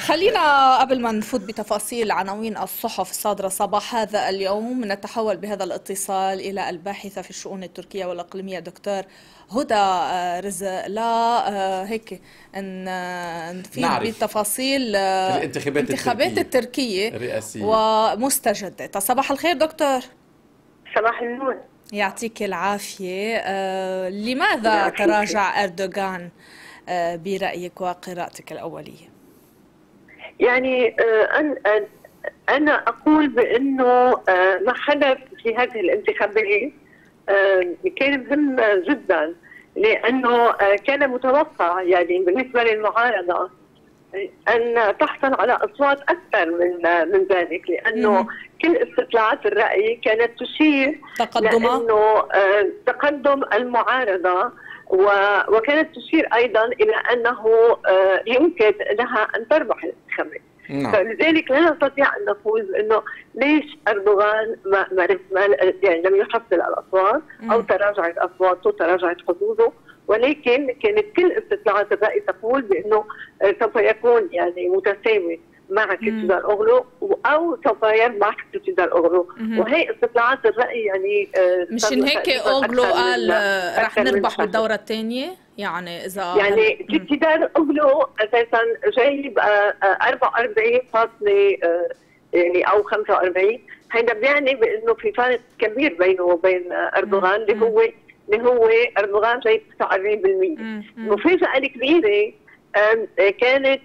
خلينا قبل ما نفوت بتفاصيل عناوين الصحف الصادرة صباح هذا اليوم نتحول بهذا الاتصال إلى الباحثة في الشؤون التركية والإقليمية دكتور هدى رزق. لا هيك نفيد بتفاصيل الانتخابات التركية الرئاسية ومستجداتها. صباح الخير دكتور. صباح النور. يعطيك العافية. لماذا تراجع أردوغان برأيك وقراءتك الأولية؟ يعني أنا أقول بأنه ما حدث في هذه الانتخابات كان مهم جدا، لأنه كان متوقع يعني بالنسبة للمعارضة أن تحصل على أصوات أكثر من ذلك، لأنه كل استطلاعات الرأي كانت تشير لأنه تقدم المعارضة، وكانت تشير أيضا إلى أنه يمكن لها أن تربح الانتخابات. فلذلك لا نستطيع أن نقول أنه ليش أردوغان يعني لم يحصل الأصوات أو تراجعت أصواته، تراجعت حظوظه، ولكن كانت كل استطلاعات الرأي تقول بأنه سوف يكون يعني متساوي مع كلتشدار أوغلو أو سوف يربح كلتشدار أوغلو، وهي استطلاعات الرأي يعني مشان هيك أوغلو قال رح نربح بالدورة الثانية. يعني إذا يعني كلتشدار أوغلو أساسا جايب 44 يعني أو 45، هذا بيعني بأنه في فرق كبير بينه وبين أردوغان اللي هو أردوغان جايب 49%. المفاجأة الكبيرة كانت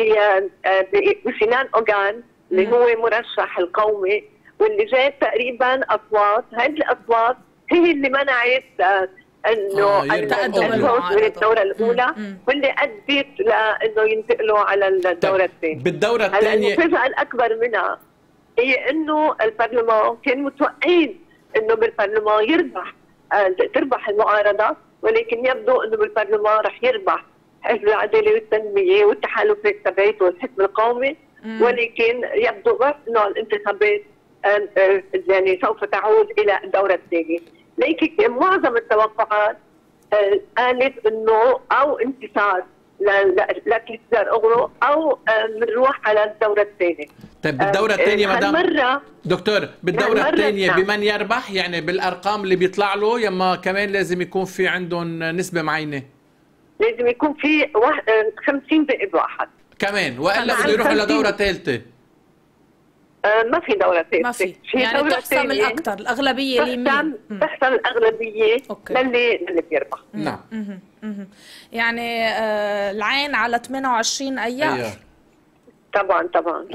بسنان أوغان اللي هو مرشح القومي، واللي جاب تقريبا أصوات، هذه الأصوات هي اللي منعت انه الفوز من الدورة الأولى، واللي أدت لأنه ينتقلوا على الدورة الثانية. بالدورة الثانية المفاجأة الأكبر منها هي انه البرلمان كان متوقعين انه بالبرلمان تربح المعارضة، ولكن يبدو انه بالبرلمان رح يربح حزب العدالة والتنمية والتحالفات تبعته والحزب القومي، ولكن يبدو بس انه الانتخابات يعني سوف تعود الى الدورة الثانية. لكن معظم التوقعات قالت انه او انتصار لكلتشدار أوغلو او بنروح على الدورة الثانية. طيب بالدورة الثانية مدام دكتور، بالدورة الثانية بمن يربح يعني بالارقام اللي بيطلع له، يما كمان لازم يكون في عندهم نسبة معينة؟ لازم يكون في 50 ضد واحد كمان، والا بده يروحوا لدورة ثالثة. ما في دورة ثالثة، ما في يعني تحسم الأكثر، الأغلبية اليمين تحسم الأغلبية للي بيربح. نعم. يعني العين على 28 أيار. طبعا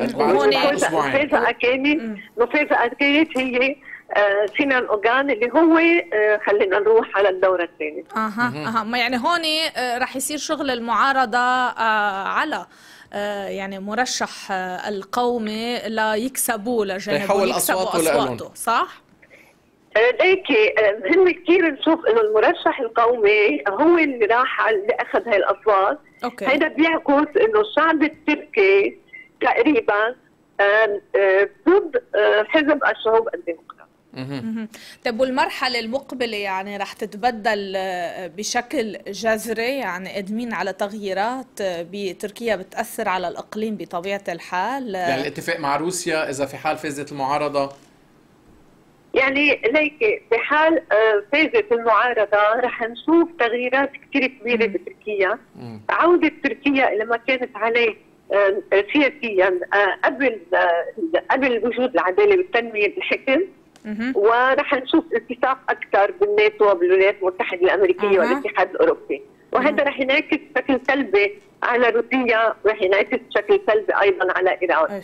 مفاجأة كانت هي سنان أوغان اللي هو خلينا نروح على الدورة الثانية. ما يعني هون رح يصير شغل المعارضة على يعني مرشح القومي لا يكسبوا لجانبه، يكسبوا أصواته، صح؟ ليك مهم كثير نشوف انه المرشح القومي هو اللي راح اللي اخذ هاي الاصوات. هذا بيعكس انه الشعب التركي تقريبا ضد حزب الشعوب الديمقراطي. طيب والمرحلة المقبلة يعني رح تتبدل بشكل جذري؟ يعني قادمين على تغييرات بتركيا بتأثر على الإقليم بطبيعة الحال؟ يعني الاتفاق مع روسيا إذا في حال فازت المعارضة، يعني ليك بحال فازت المعارضة رح نشوف تغييرات كثير كبيرة بتركيا. عودة تركيا إلى ما كانت عليه سياسيا قبل وجود العدالة والتنمية بالحكم، ورح نشوف اتفاق أكثر بالناتو وبالولايات المتحدة الأمريكية والاتحاد الأوروبي، وهذا رح ينعكس بشكل سلبي على روسيا، ورح ينعكس بشكل سلبي أيضا على إيران.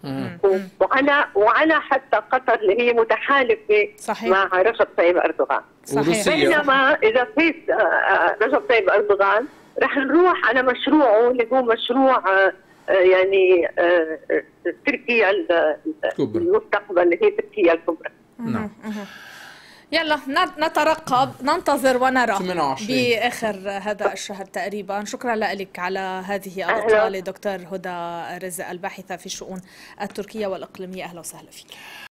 وعلى حتى قطر اللي هي متحالفة مع رجب طيب أردوغان. بينما إذا فاز رجب طيب أردوغان رح نروح على مشروعه اللي هو مشروع يعني تركيا المستقبل اللي هي تركيا الكبرى. يلا نترقب، ننتظر ونرى بآخر هذا الشهر تقريبا. شكرا لك على هذه الإطلالة دكتور هدى رزق، الباحثة في الشؤون التركية والإقليمية. أهلا وسهلا فيك.